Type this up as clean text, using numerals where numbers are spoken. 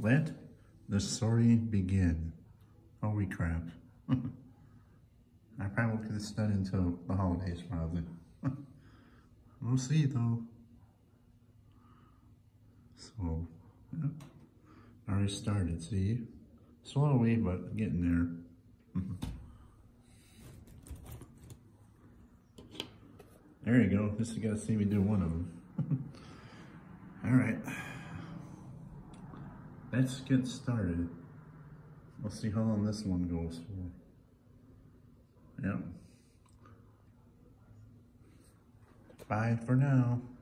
Let the story begin. Holy crap. I probably could have studied until the holidays, probably. We'll see, though. So, yeah. Already started, see? Slowly, but getting there. There you go. Just you gotta see me do one of them. Alright. Let's get started. We'll see how long this one goes for. Yep. Bye for now.